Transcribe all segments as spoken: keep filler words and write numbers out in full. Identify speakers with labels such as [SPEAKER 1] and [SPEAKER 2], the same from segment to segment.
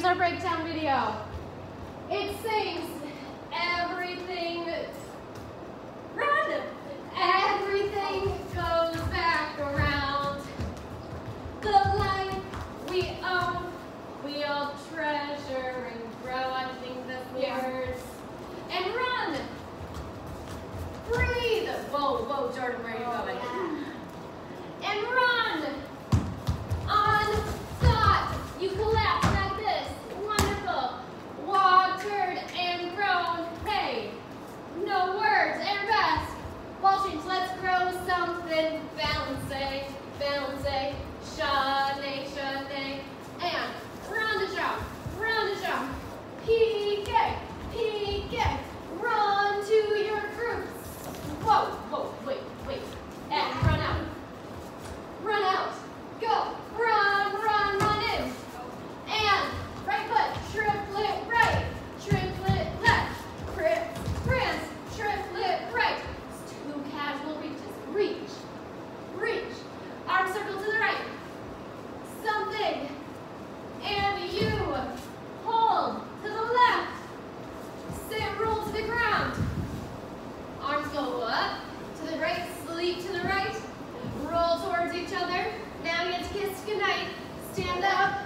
[SPEAKER 1] our breakdown video. It sings everything, run, everything goes back around. The life we own, we all treasure and grow. I think that's the
[SPEAKER 2] Yeah.
[SPEAKER 1] words. And run, breathe. Whoa, whoa, Jordan, where are you going? And run. On thought, you collapse like this. Wonderful. Watered and grown. Hey, no words and rest. Ball change, let's grow something. Balance, balance, shane, shane. And round the jump, round the jump. P K, P K. Run to your groups. Whoa, whoa, wait, wait. And run out. Run out. Go. Run, run, run in. And right foot, triplet right. Triplet left. Crip, prance, triplet right. Two casual reaches. Reach. Reach. Arm circle to the right. Something. And you hold to the left. Sit, roll to the ground. Arms go up to the right, sleep to the right. Roll towards each other. Now you get to kiss goodnight. Stand up.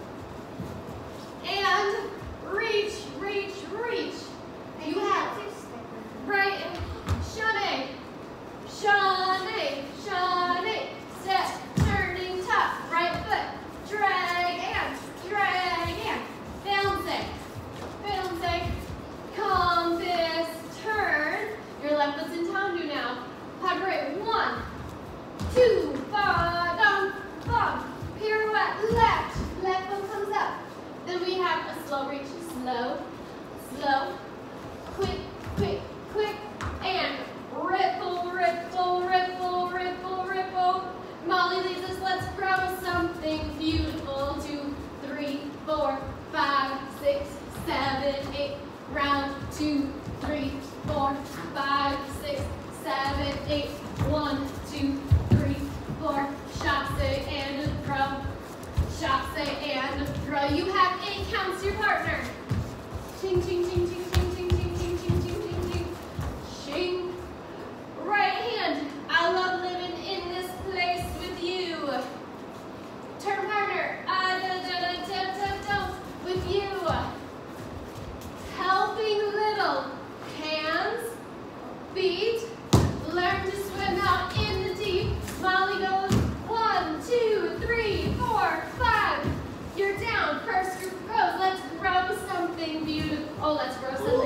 [SPEAKER 1] And reach, reach, reach. You have right. Shane, Shane, Shane. Step, turning tough. Right foot. Drag and drag and balancing, balancing. Compass turn. Your left foot's in tandu now. Padre, one, two, ba-dum, bum. Pirouette, left. Left foot comes up. Then we have a slow reach. Slow, slow, quick, quick, quick, and ripple, ripple, ripple, ripple, ripple. Molly leads us, let's grow something beautiful. Two, three, four, five, six, seven, eight. Round, two, three, four, five, six, seven, eight. One, two, three, four. Chasse and throw. Chasse and throw. You have eight counts to your partner. Ching, ching, ching, ching, ching, ching, ching, ching, ching, ching, ching, ching. Ching. Right hand. I love living in this place with you. Turn partner. Ah, da, da, da, da, da, da, with you. Helping little. Hands, feet. Learn to swim out in the deep. Molly goes one, two, three, four, five. You're down. First group goes. Let's grow something beautiful. Oh, let's grow something